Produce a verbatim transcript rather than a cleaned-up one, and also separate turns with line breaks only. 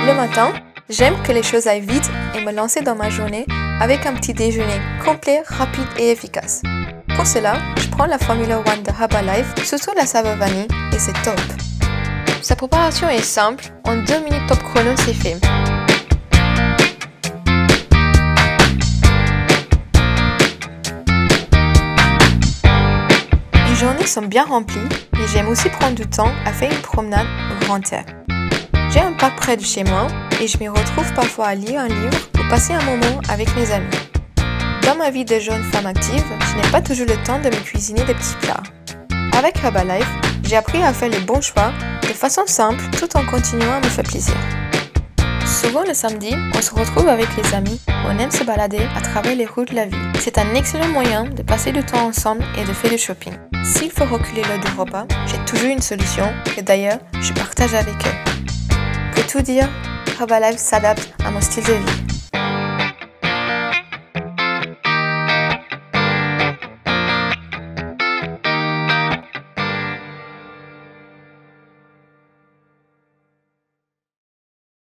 Le matin, j'aime que les choses aillent vite et me lancer dans ma journée avec un petit déjeuner complet, rapide et efficace. Pour cela, je prends la Formula One de Herbalife, surtout la saveur vanille, et c'est top. Sa préparation est simple, en deux minutes top chrono c'est fait. Les journées sont bien remplies, mais j'aime aussi prendre du temps à faire une promenade au grand air. J'ai un parc près de chez moi et je m'y retrouve parfois à lire un livre ou passer un moment avec mes amis. Dans ma vie de jeune femme active, je n'ai pas toujours le temps de me cuisiner des petits plats. Avec Herbalife, j'ai appris à faire les bons choix de façon simple tout en continuant à me faire plaisir. Souvent le samedi, on se retrouve avec les amis, on aime se balader à travers les rues de la ville. C'est un excellent moyen de passer du temps ensemble et de faire du shopping. S'il faut reculer l'heure du repas, j'ai toujours une solution que d'ailleurs je partage avec eux. Pour tout dire, Herbalife s'adapte à mon style de vie.